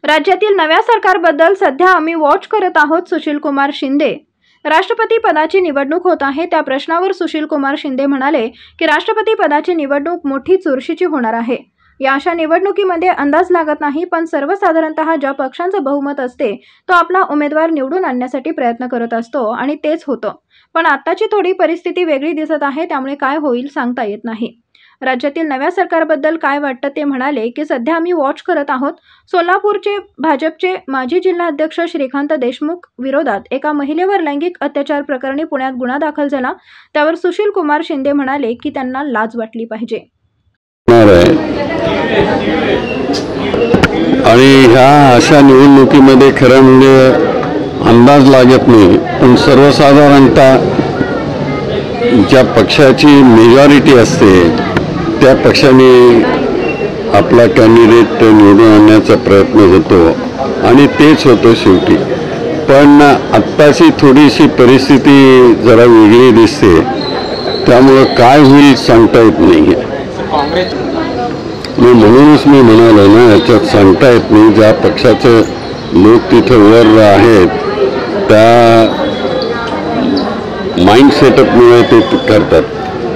राज्यातील नव्या सरकारबद्दल सध्या आम्ही वॉच करत आहोत. सुशीलकुमार शिंदे. राष्ट्रपती पदाची निवडणूक होत आहे. त्या प्रश्नावर सुशीलकुमार शिंदे म्हणाले की राष्ट्रपती पदाची निवडणूक मोठी चुरशीची होणार आहे. या अशा निवडणुकीमध्ये अंदाज लागत नाही, पण सर्वसाधारणतः ज्या पक्षांचं बहुमत असते तो आपला उमेदवार निवडून आणण्यासाठी प्रयत्न करत असतो आणि तेच होतं. पण आत्ताची थोडी परिस्थिती वेगळी दिसत आहे, त्यामुळे काय होईल सांगता येत नाही. राज्यातील नव्या सरकारबद्दल काय वाटतं ते म्हणाले की सध्या आम्ही वॉच करत आहोत. सोलापूरचे भाजपचे माजी जिल्हाध्यक्ष श्रीकांत देशमुख विरोधात एका महिलेवर लैंगिक अत्याचार प्रकरणी पुण्यात गुन्हा दाखल झाला. त्यावर सुशीलकुमार शिंदे म्हणाले की त्यांना लाज वाटली पाहिजे. आणि ह्या अशा निवडणुकीमध्ये खरं म्हणजे अंदाज लागत नाही, पण सर्वसाधारणतः ज्या पक्षाची मेजॉरिटी असते त्या पक्षाने आपला कॅन्डिडेट निवडून आणण्याचा प्रयत्न होतो आणि तेच होतं शेवटी. पण आत्ताची थोडीशी परिस्थिती जरा वेगळी दिसते, त्यामुळं काय होईल सांगता येत नाही. म्हणूनच मी म्हणालो ना, याच्यात सांगता येत नाही. ज्या पक्षाचे लोक तिथं वर आहेत त्या माइंड सेटअपमुळे ते करतात.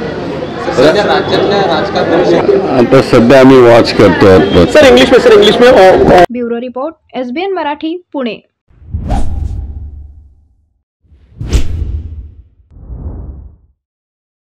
आता सध्या आम्ही वॉच करतो. Bureau report, SBN Marathi, Pune.